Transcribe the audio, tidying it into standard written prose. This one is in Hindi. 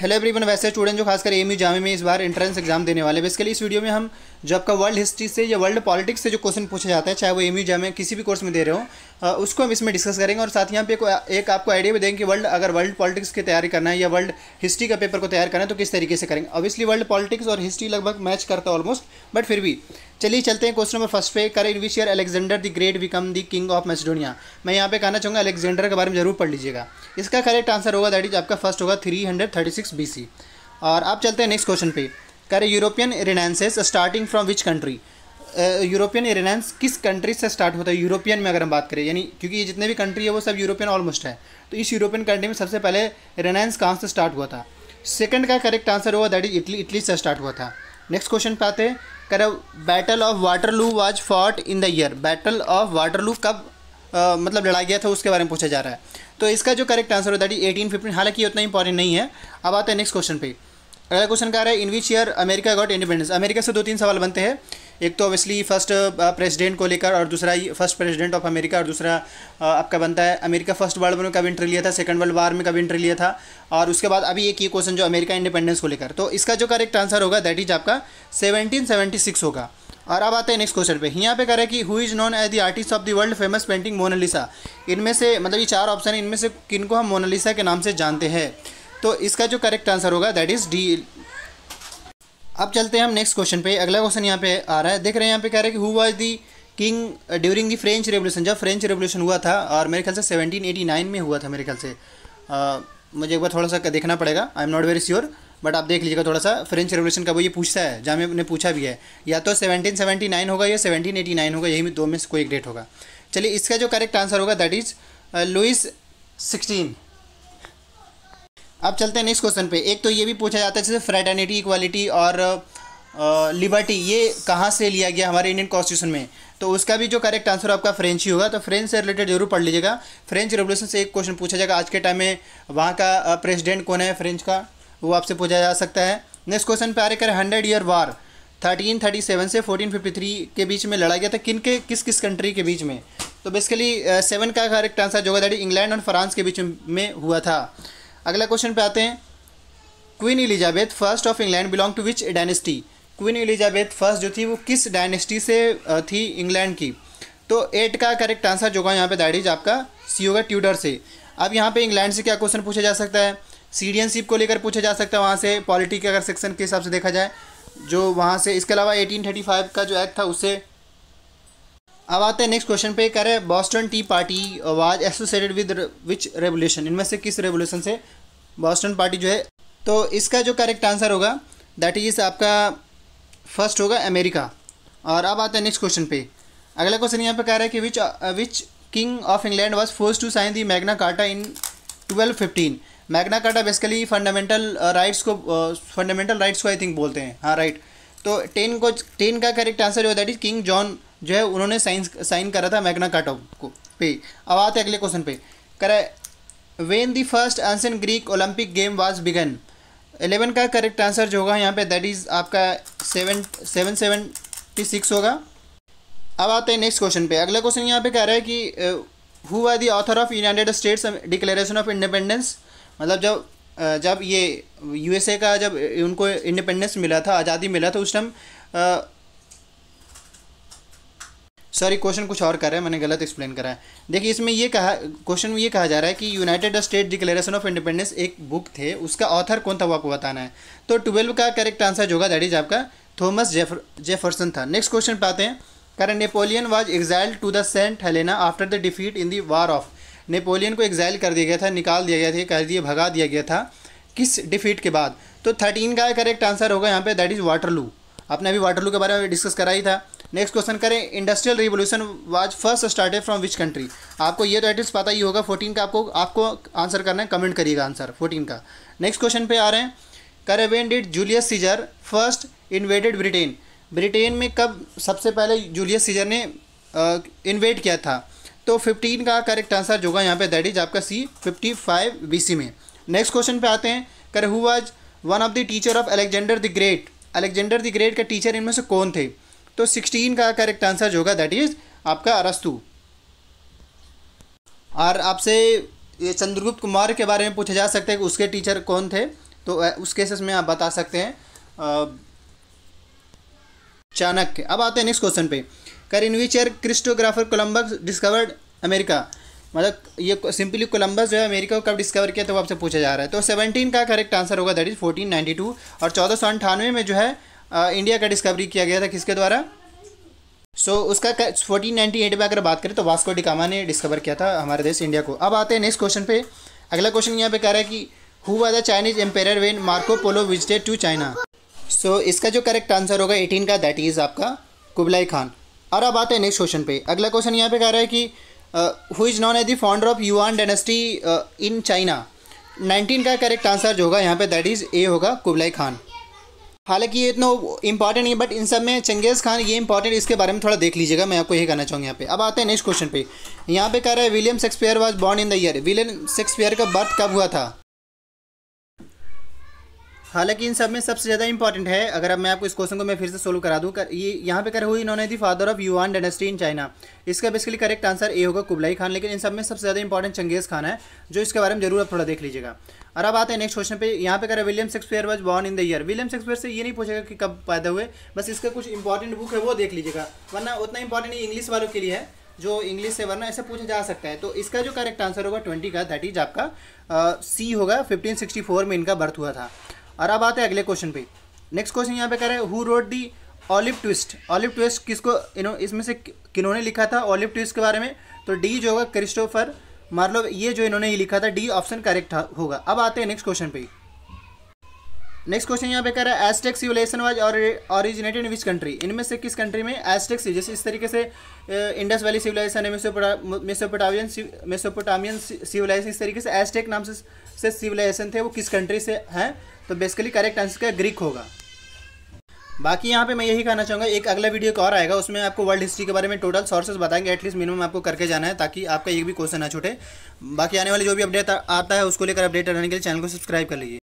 Hello everyone. वैसे स्टूडेंट जो खासकर एमयू जामे में इस बार एंट्रेंस एग्जाम देने वाले, बेसिकली इस वीडियो में हम जो आपका वर्ल्ड हिस्ट्री से या वर्ल्ड पॉलिटिक्स से जो क्वेश्चन पूछा जाता है, चाहे वो एमयू जामे किसी भी कोर्स में दे रहे हो, उसको हम इसमें डिस्कस करेंगे। और साथ ही यहाँ पे एक आपको आइडिया भी देंगे कि अगर वर्ल्ड पॉलिटिक्स की तैयारी करना है या वर्ल्ड हिस्ट्री का पेपर को तैयार करना है तो किस तरीके से करेंगे। ऑब्वियसली वर्ल्ड पॉलिटिक्स और हिस्ट्री लगभग मैच करता है ऑलमोस्ट, बट फिर भी चलिए चलते हैं क्वेश्चन नंबर फर्स्ट पे। कर in which year Alexander the Great become the king of Macedonia. मैं यहाँ पे कहना चाहूँगा अलेक्जेंडर के बारे में जरूर पढ़ लीजिएगा। इसका करेक्ट आंसर होगा दैट इज आपका फर्स्ट होगा 336 BC। और आप चलते हैं नेक्स्ट क्वेश्चन पे। करे European renaissance starting from which country. European renaissance किस कंट्री से स्टार्ट होता है यूरोपियन में अगर हम बात करें, यानी क्योंकि ये जितने भी कंट्री है वो सब यूरोपियन ऑलमोस्ट है, तो इस यूरोपियन कंट्री में सबसे पहले रिनेंस कहाँ से स्टार्ट हुआ था। सेकंड का करेक्ट आंसर होगा दैट इज इटली। इटली से स्टार्ट हुआ था। नेक्स्ट क्वेश्चन पे आते हैं। करे battle of Waterloo was fought in the year. Battle of Waterloo कब मतलब लड़ा गया था उसके बारे में पूछा जा रहा है, तो इसका जो करेक्ट आंसर होता है 1815। हालांकि ये उतना इंपॉर्टेंट नहीं है। अब आते हैं नेक्स्ट क्वेश्चन पे। अगला क्वेश्चन कह रहा है in which year America got independence. America से 2-3 सवाल बनते हैं। एक तो ऑब्वियसली फर्स्ट प्रेसिडेंट को लेकर, और दूसरा फर्स्ट प्रेसिडेंट ऑफ अमेरिका, और दूसरा आपका बनता है अमेरिका फर्स्ट वर्ल्ड वॉर में कब एंट्री लिया था, सेकंड वर्ल्ड वॉर में कब एंट्री लिया था, और उसके बाद अभी एक ये क्वेश्चन जो अमेरिका इंडिपेंडेंस को लेकर, तो इसका जो करेक्ट आंसर होगा दैट इज आपका 1776 होगा। और अब आते हैं नेक्स्ट क्वेश्चन पे। यहाँ पे कह रहा है कि who is known as the artist of the world famous painting Mona Lisa. इनमें से मतलब ये 4 ऑप्शन है, इनमें से किनको हम मोनालिसा के नाम से जानते हैं, तो इसका जो करेक्ट आंसर होगा दैट इज डी। अब चलते हैं हम नेक्स्ट क्वेश्चन पे। अगला क्वेश्चन यहाँ पे आ रहा है, देख रहे हैं यहाँ पे कह रहे हैं कि who was the king during the French revolution. जब फ्रेंच रेवोल्यूशन हुआ था, और मेरे ख्याल से 1789 में हुआ था मेरे ख्याल से। मुझे एक बार थोड़ा सा देखना पड़ेगा, I am not very sure, but आप देख लीजिएगा थोड़ा सा। फ्रेंच रेवोल्यूशन का वो ये पूछता है, जामे ने पूछा भी है, या तो 1779 होगा या 1789 होगा, यही दो में से कोई एक डेट होगा। चलिए इसका जो करेक्ट आंसर होगा दैट इज लुइस 16। अब चलते हैं नेक्स्ट क्वेश्चन पे। एक तो ये भी पूछा जाता है जैसे फ्रेटर्निटी, इक्वालिटी और लिबर्टी, ये कहाँ से लिया गया हमारे इंडियन कॉन्स्टिट्यूशन में, तो उसका भी जो करेक्ट आंसर आपका फ्रेंच ही होगा। तो फ्रेंच से रिलेटेड जरूर पढ़ लीजिएगा। फ्रेंच रेवोल्यूशन से एक क्वेश्चन पूछा जाएगा, आज के टाइम में वहाँ का प्रेसिडेंट कौन है फ्रेंच का, वो आपसे पूछा जा सकता है। नेक्स्ट क्वेश्चन पे आ रहे करें 100 ईयर वार 1337 से 1453 के बीच में लड़ा गया था किस किस कंट्री के बीच में, तो बेसिकली 7 का करेक्ट आंसर जो होगा दैट इंग्लैंड और फ्रांस के बीच में हुआ था। अगला क्वेश्चन पे आते हैं। Queen Elizabeth first of England belong to which dynasty. Queen Elizabeth first जो थी वो किस डायनेस्टी से थी इंग्लैंड की, तो 8 का करेक्ट आंसर जो होगा यहाँ पे दैट इज आपका सी होगा, ट्यूडर से। अब यहाँ पे इंग्लैंड से क्या क्वेश्चन पूछा जा सकता है, सिटीजनशिप को लेकर पूछा जा सकता है वहाँ से, पॉलिटी के अगर सेक्शन के हिसाब से देखा जाए जो वहाँ से। इसके अलावा 1835 का जो एक्ट था उससे। अब आते हैं नेक्स्ट क्वेश्चन पे। कह रहे हैं Boston tea party was associated with which revolution. इनमें से किस रेवोल्यूशन से बॉस्टन पार्टी जो है, तो इसका जो करेक्ट आंसर होगा दैट इज आपका फर्स्ट होगा अमेरिका। और अब आते हैं नेक्स्ट क्वेश्चन पे। अगला क्वेश्चन यहाँ पे कह रहा है कि which king of England was forced to sign the Magna Carta in 1215। Magna Carta basically fundamental rights को आई थिंक बोलते हैं, हाँ राइट। तो 10 का करेक्ट आंसर जो है दैट इज किंग जॉन जो है उन्होंने साइन करा था मैग्ना कार्टा को पे। अब आते हैं अगले क्वेश्चन पे। करा when the first ancient Greek Olympic game was began. 11 का करेक्ट आंसर जो होगा यहाँ पे दैट इज आपका 776 होगा। अब आते हैं नेक्स्ट क्वेश्चन पे। अगला क्वेश्चन यहाँ पे कह रहा है कि who are the author of United States declaration of independence. मतलब जब ये यूएसए का जब उनको इंडिपेंडेंस मिला था, आज़ादी मिला था, उस टाइम सॉरी क्वेश्चन कुछ और कर रहा है, मैंने गलत एक्सप्लेन करा है। देखिए इसमें ये क्वेश्चन में ये कहा जा रहा है कि United State declaration of independence एक बुक थे, उसका ऑथर कौन था वो आपको बताना है। तो 12 का करेक्ट आंसर जो होगा दैट इज आपका थॉमस जेफरसन था। नेक्स्ट क्वेश्चन पे आते हैं। कारण Napoleon was exiled to the Saint Helena after the defeat in the war of. Napoleon को एग्जाइल कर दिया गया था, निकाल दिया गया था, कह दिए भगा दिया गया था, किस डिफीट के बाद, तो 13 का करेक्ट आंसर होगा यहाँ पे दैट इज वाटरलू। आपने अभी वाटरलू के बारे में डिस्कस करा ही था। नेक्स्ट क्वेश्चन करें industrial revolution was first started from which country. आपको ये तो एटलीस्ट पता ही होगा। 14 का आपको आंसर करना है, कमेंट करिएगा आंसर 14 का। नेक्स्ट क्वेश्चन पे आ रहे हैं। करें when did Julius Caesar first invaded Britain. Britain में कब सबसे पहले जूलियस सीजर ने इन्वेड किया था, तो 15 का करेक्ट आंसर जो होगा यहाँ पे दैट इज आपका सी 55 BC में। नेक्स्ट क्वेश्चन पे आते हैं। करें who was one of the teacher of Alexander the great. Alexander the great का टीचर इनमें से कौन थे, तो 16 का करेक्ट आंसर जो होगा दैट इज आपका अरस्तु। और आपसे ये चंद्रगुप्त मौर्य के बारे में पूछा जा सकता है कि उसके टीचर कौन थे, तो उस केसेस में आप बता सकते हैं चाणक्य। अब आते हैं नेक्स्ट क्वेश्चन पे। In which year Christopher Columbus discovered America, मतलब ये सिंपली कोलंबस जो है अमेरिका को कब डिस्कवर किया तो वो आपसे पूछा जा रहा है। तो 17 का करेक्ट आंसर होगा, दैट इज 1492। और 1498 में जो है इंडिया का डिस्कवरी किया गया था, किसके द्वारा? उसका 1498 में अगर बात करें तो वास्को डी गामा ने डिस्कवर किया था हमारे देश इंडिया को। अब आते हैं नेक्स्ट क्वेश्चन पे। अगला क्वेश्चन यहाँ पे कह रहा है कि who was the Chinese emperor when Marco Polo visited to China. इसका जो करेक्ट आंसर होगा 18 का, दैट इज आपका कुबलाई खान। और अब आते हैं नेक्स्ट क्वेश्चन पे। अगला क्वेश्चन यहाँ पे कह रहा है कि who is known as the founder of Yuan dynasty in China. 19 का करेक्ट आंसर जो होगा यहाँ पे दैट इज़ ए होगा, कुबलाई खान। हालांकि ये इतना इंपॉर्टेंट नहीं है, बट इन सब में चंगेज़ खान ये इंपॉर्टेंट, इसके बारे में थोड़ा देख लीजिएगा, मैं आपको यही कहना चाहूँगा यहाँ पे। अब आते हैं नेक्स्ट क्वेश्चन पे। यहाँ पे कह रहा है William Shakespeare was born in the year. William Shakespeare का बर्थ कब हुआ था? हालांकि इन सब में सबसे ज़्यादा इंपॉर्टेंट है, अगर अब मैं आपको इस क्वेश्चन को मैं फिर से सोल्व करा दूँ, ये यहाँ पे कर हुई इन्होंने the father of Yuan dynasty in China. इसका बेसिकली करेक्ट आंसर ए होगा, कुबलाई खान। लेकिन इन सब में सबसे ज़्यादा इंपॉर्टेंट चंगेज़ खान है, जो इसके बारे में जरूर आप थोड़ा देख लीजिएगा। और अब आते हैं नेक्स्ट क्वेश्चन पे। यहाँ पे कर William Shakespeare was born in the year. William Shakespeare से ये नहीं पूछेगा कि कब पैदा हुए, बस इसका कुछ इंपॉर्टेंट बुक है वो देख लीजिएगा, वरना उतना इंपॉर्टेंट इंग्लिश वालों के लिए है जो इंग्लिश से, वरना ऐसे पूछा जा सकता है। तो इसका जो करेक्ट आंसर होगा 20 का, दैट इज आपका सी होगा। 1564 में इनका बर्थ हुआ था। और अब आते हैं अगले क्वेश्चन पे। नेक्स्ट क्वेश्चन यहाँ पे कह रहे हैं who wrote the Oliver Twist. Oliver Twist किसको इसमें से किन्होंने लिखा था ऑलिव ट्विस्ट के बारे में? तो डी जो होगा क्रिस्टोफर मार्लोव, ये जो इन्होंने ही लिखा था, डी ऑप्शन करेक्ट होगा। अब आते हैं नेक्स्ट क्वेश्चन पे। नेक्स्ट क्वेश्चन यहाँ पे कह रहा है Aztec civilisation was originated in which country. इनमें से किस कंट्री में एज़टेक, जैसे इस तरीके से इंडस वैली सिविलाइजेशन है, मेसोपोटामियन सिविलाइजेशन, इस तरीके से एज़टेक नाम से सिविलाइजेशन थे, वो किस कंट्री से हैं? तो बेसिकली करेक्ट आंसर का ग्रीक होगा। बाकी यहाँ पे मैं यही कहना चाहूँगा, एक अगला वीडियो एक और आएगा, उसमें आपको वर्ल्ड हिस्ट्री के बारे में टोटल सोर्सेज बताएंगे, एटलीस्ट मिनिमम आपको करके जाना है, ताकि आपका एक भी क्वेश्चन ना छूटे। बाकी आने वाले जो भी अपडेट आता है उसको लेकर अपडेट रहने के लिए चैनल को सब्सक्राइब कर लीजिए।